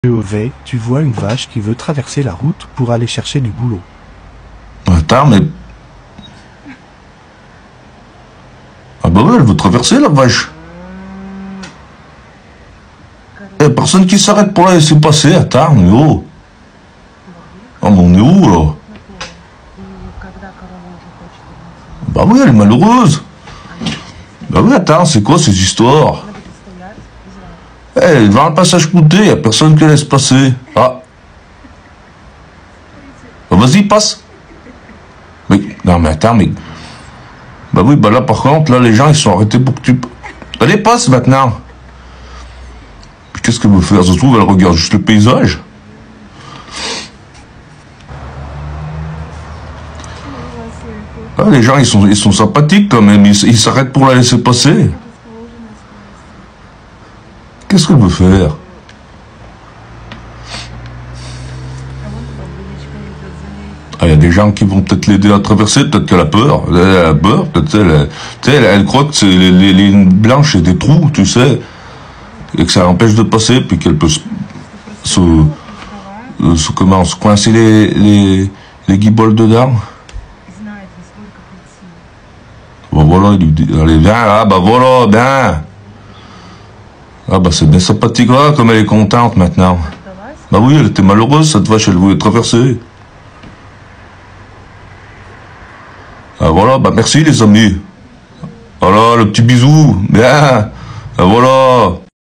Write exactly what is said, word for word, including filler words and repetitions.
Au V, tu vois une vache qui veut traverser la route pour aller chercher du boulot. Attends, mais... Ah bah ouais, elle veut traverser la vache. Y'a personne qui s'arrête pour la laisser passer, attends, mais oh. Ah mais on est où là? Bah oui, elle est malheureuse. Bah oui, attends, c'est quoi ces histoires? Eh, devant le passage clouté, y'a personne qui laisse passer. Ah. Bah, vas-y, passe. Mais, non mais attends, mais... Bah oui, bah là par contre, là les gens ils sont arrêtés pour que tu... Allez, passe maintenant. Puis qu'est-ce qu'elle veut faire? Ça se trouve, elle regarde juste le paysage. Ah, les gens ils sont, ils sont sympathiques quand même, ils ils s'arrêtent pour la laisser passer. Qu'est-ce qu'elle veut faire? Ah, il y a des gens qui vont peut-être l'aider à traverser, peut-être qu'elle a peur. Elle a peur, peut-être elle, elle, elle croit que c'est les, les lignes blanches et des trous, tu sais, et que ça l'empêche de passer, puis qu'elle peut se, se, se, comment, se coincer les, les, les guibolles dedans. Bon voilà, il lui dit, allez viens là, bah voilà, bien. Ah bah c'est bien sympathique là, comme elle est contente maintenant. Bah oui, elle était malheureuse, cette vache, elle voulait traverser. Ah voilà, bah merci les amis. Voilà, le petit bisou, bien. Ah voilà.